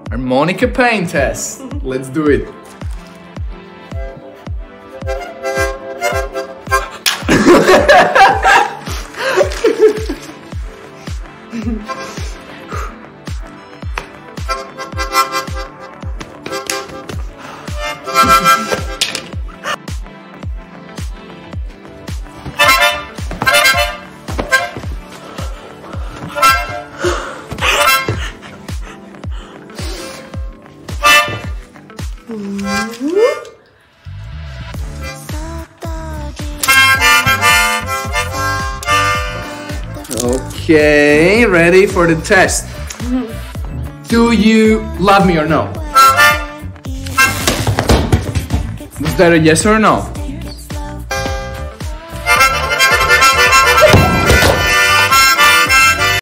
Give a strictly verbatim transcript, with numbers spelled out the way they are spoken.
Harmonica pain test. Let's do it. Okay, ready for the test. Do you love me or no? Was that a yes or a no?